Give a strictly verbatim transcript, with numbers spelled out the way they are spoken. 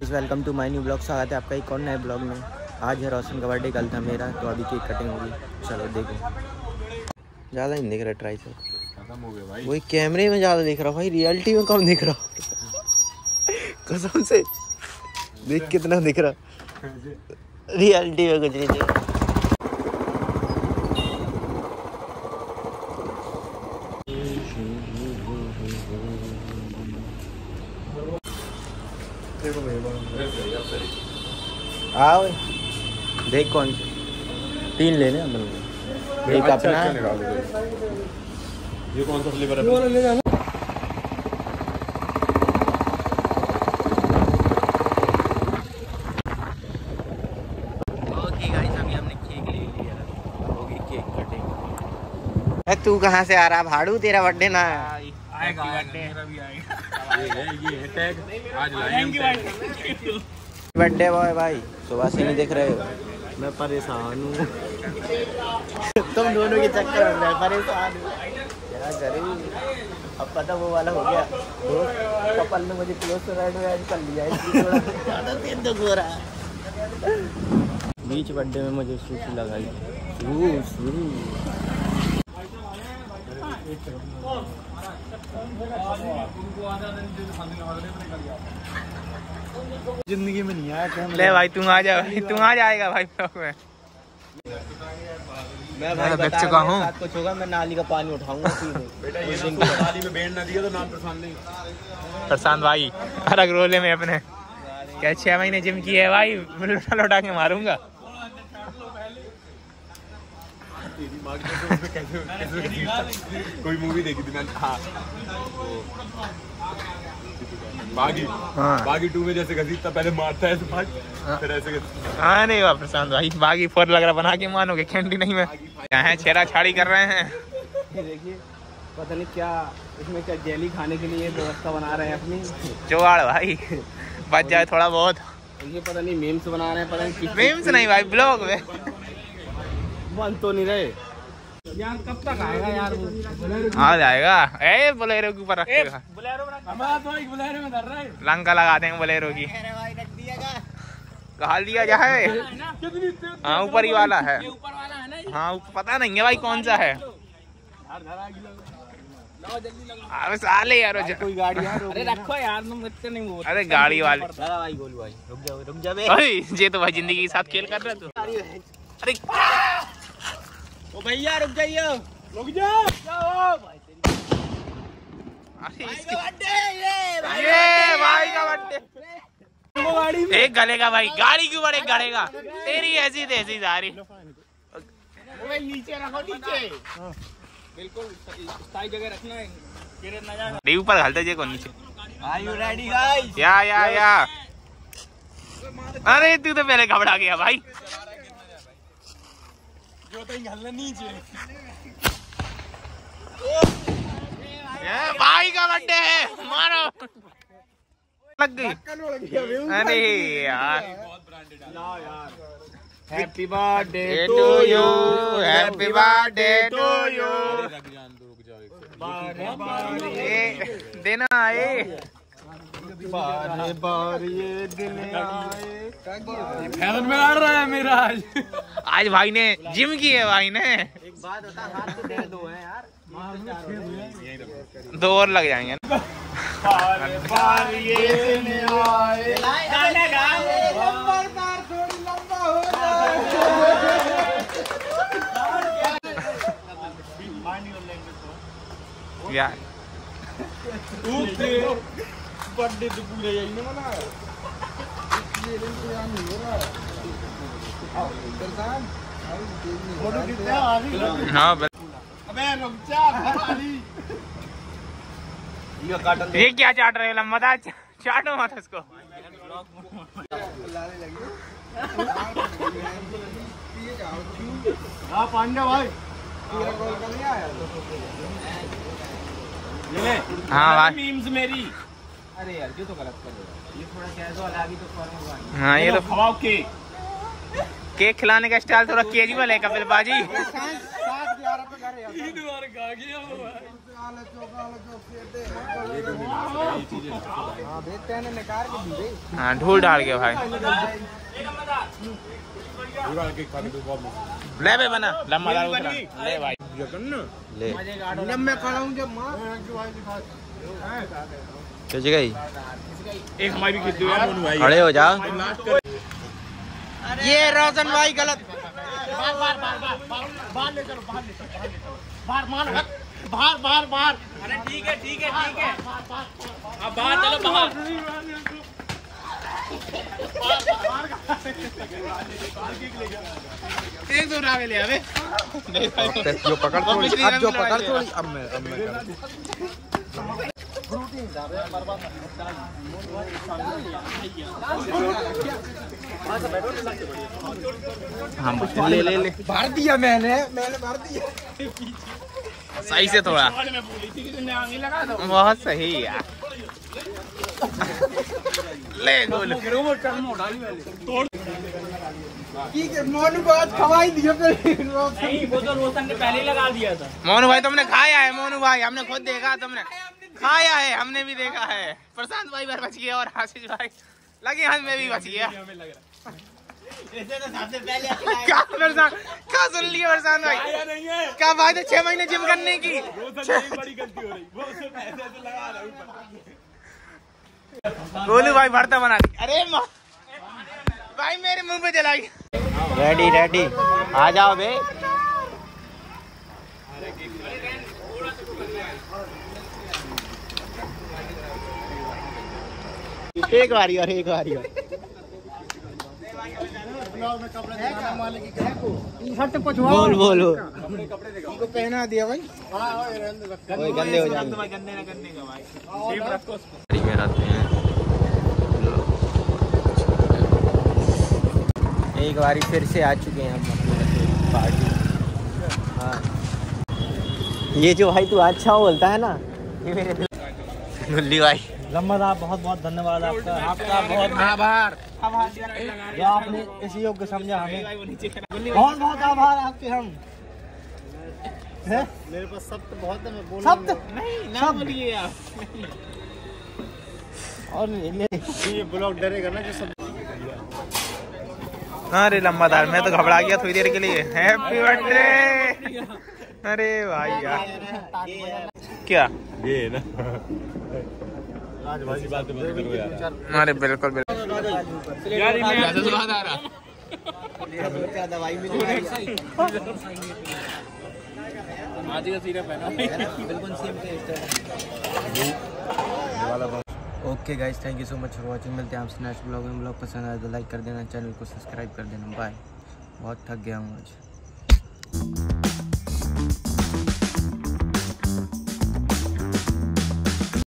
Guys, welcome to my new blog. स्वागत है आपका एक और नए ब्लॉग में। आज है रोशन का बर्थडे, कल था मेरा, तो अभी केक कटिंग होगी। चलो देखो। ज़्यादा नहीं दिख रहा, ट्राई से खत्म हो गया भाई। वही कैमरे में ज़्यादा दिख रहा भाई, रियलिटी में कम दिख रहा। कसम से देख कितना दिख रहा, रियलिटी में कुछ नहीं दिख रहा। आओ देख, कौन से तीन लेने हम लोग। एक अच्छा, अपना अच्छा निकाल दो। ये कौन सा फ्लेवर है? ओके गाइस, अभी हमने केक ले लिया, होगी केक कटिंग। तू कहाँ से आ रहा भाड़ू? तेरा बर्थडे ना आएगा, मेरा भी आएगा। ये है, ये है टैग। आज लाए हम बर्थडे बॉय भाई, सुबह से नहीं देख रहे हो। मैं परेशान हूँ। तुम दोनों के चक्कर में मैं परेशान हूँ, क्या करूँ। अब पता वो वाला हो गया, कपल ने मुझे क्लोज फ्रेंड में ऐड कर लिया, इसलिए थोड़ा ज़्यादा दिन दुख हो रहा है। बीच बर्थडे में मुझे सूसू लगाई, सूसू। जिंदगी में नहीं आया। ले भाई तुम आ जा, भाई तुम आ जाएगा भाई ब्लॉग में। मैं भाई देख चुका हूँ। कुछ होगा, मैं नाली का पानी उठाऊंगा बेटा। ये ना नाली में बैंड ना दिया तो नाम प्रशांत नहीं। प्रशांत भाई अलग रोले में अपने क्या छह महीने जिम की है भाई, लौटा लौटा के मारूंगा। कोई मूवी देखी थी मैंने, हाँ बागी। हाँ। बागी टू में जैसे घसीटता, पहले मारता है तो फिर ऐसे। हाँ नहीं हुआ प्रशांत भाई, बागी फोर लग रहा बना के मानोगे कैंडी नहीं में। क्या है, छेड़ा छाड़ी कर रहे हैं। ये देखिए, पता नहीं क्या इसमें क्या जेली खाने के लिए व्यवस्था बना रहे हैं अपनी। जुगाड़ भाई, बच जाए थोड़ा बहुत। ये पता नहीं मीम्स बना रहे हैं, पता नहीं मीम्स नहीं भाई, ब्लॉग में बन तो नहीं रहे यार। कब तक आएगा यार वो? आ जाएगा। ए बोलेरो के ऊपर रखेगा, बोलेरो में धर रहा है। लंका लगा देंगे बोलेरो की। कहा दिया जाए। हाँ ऊपर ही वाला है। हाँ पता नहीं है भाई कौन सा है। अरे साले यार, कोई गाड़ी यार। अरे रखो यार, तुम इतने नहीं बोल। अरे गाड़ी वाले भाई, गोलू भाई रुक जाओ, रुक जा बे। ये तो भाई जिंदगी के साथ खेल कर रहे तू। अरे ओ भैया रुक जाइए, रुक जाओ। अरे ये भाई का बर्थडे, एक गलेगा भाई, गाड़ी क्यों बड़े गड़ेगा। तेरी ऐसी तैसी सारी। नीचे रखो, नीचे बिल्कुल सही जगह रखना है, गिरे ना जाए। डी ऊपर घालते जे को नीचे। Are you ready guys? Yeah yeah या। अरे तू तो पहले घबरा गया भाई। जो तो घालना नीचे। ये भाई का बर्थडे है, मारो। लग गई। अरे यार, happy birthday to you, happy birthday to you. देना आए बारे बार ये दिन आए। फैशन में लड़ रहा है मेरा आज। आज भाई ने जिम की है भाई ने। एक बात बता, हाथ तो दे दो है यार, दो और लग जाएंगे ना। बारे बार ये दिन आए। गाना गा, नंबर बार थोड़ी लंबा हो जाए। यार बर्थडे तो पूरे यही ने मनाया, इसलिए इंतजाम नहीं हो रहा है। फोटो कितने आ रही? हाँ अबे रुक जा भाई। ये काटन ये क्या चाट रहे हो? लम्बा था, चाटो मत इसको। हाँ पांडे भाई, तेरा कॉल का नहीं आया? ले हाँ भाई, मीम्स मेरी। अरे यार ये तो गलत कर रहे हो, ये थोड़ा कैजुअल आगे तो फॉर्म होगा। हाँ ये तो खवाओ केक। केक खिलाने का स्टाइल थोड़ा कैजुअल है कपिल बाजी। सात ग्यारह पे घर है। हाँ ढूल डाल के भाई ले बे बना लम्बा दाल उतरा ले भाई ले मैं खड़ा हूँ जब माँ कैसे गई एक हमारी भी खींच दो यार मोनू भाई खड़े हो जाओ ये रोशन भाई गलत बाहर बाहर बाहर बाहर ले चलो बाहर ले चलो बाहर मार बाहर बाहर बाहर अरे ठीक है ठीक है ठीक है अब बाहर चलो बाहर एक दो आगे ले आवे जो पकड़ थोड़ी अब जो पकड़ थोड़ी अब मैं अब मैं हाँ ले ले ले भर दिया मैंने मैंने भर दिया सही से थोड़ा बहुत सही यार ले गोल ठीक है मोनू को आज खवाई दिया फिर नहीं वो तो रोशन ने पहले ही लगा दिया था। मोनू भाई तुमने खाया है मोनू भाई हमने खुद देखा तुमने खाया है हमने भी देखा है प्रशांत भाई बार बच गया और आशीष भाई लगे हाथ में भी बच गया क्या प्रशांत क्या सुन लिया प्रशांत भाई क्या बात है छह महीने जिम करने की गोलू भाई भरता बना दी अरे भाई मेरे मुंह पे जलाई रेडी रेडी आ जाओ बे एक बारी और एक बारी और बोल बोलो इनको पहना दिया भाई कोई गंदे हो जाएंगे गंदे ना करने का भाई में रहते हैं एक बारी फिर से आ चुके हैं हम पार्टी। हाँ ये जो भाई तू अच्छा बोलता है ना ये मेरे गुल्ली भाई लम्बा साहब बहुत बहुत धन्यवाद आपका आपका बहुत आभार जो आपने इस योग्य समझा हमें बहुत बहुत आभार आपके हम है? मेरे पास शब्द बहुत है मैं बोल शब्द नहीं ना बोलिए आप और ये ब्लॉग डरेगा ना जो सब अरे लंबा दार मैं तो घबरा गया थोड़ी देर के लिए हैप्पी बर्थडे अरे भाई यार क्या ये ना आज भाई बात मत करो यार अरे बिल्कुल बिल्कुल यार ये कैसे स्वाद आ रहा दवाई मिली आज का सिरप है ना बिल्कुल सेम टेस्ट है। Okay guys thank you so much for watching मिलते हैं आपसे नेक्स्ट ब्लॉग में। ब्लॉग पसंद आए तो लाइक कर देना चैनल को सब्सक्राइब कर देना बाय बहुत थक गया हूँ आज।